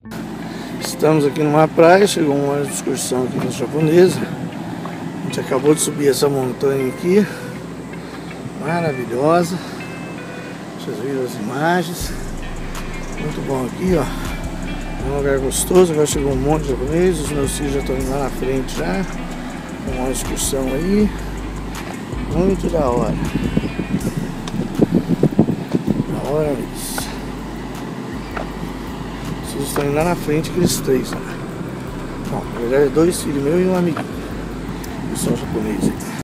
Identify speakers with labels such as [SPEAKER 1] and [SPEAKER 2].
[SPEAKER 1] Estamos aqui numa praia, chegou uma hora de excursão aqui com os japoneses. A gente acabou de subir essa montanha aqui, maravilhosa. Vocês viram as imagens, muito bom aqui, ó. É um lugar gostoso. Agora chegou um monte de japoneses, os meus filhos já estão indo lá na frente já. Uma excursão aí, muito da hora. Da hora isso. Vocês estão indo lá na frente, aqueles três lá. Bom, na verdade é dois filhos meus e um amiguinho. Eles são japoneses aí.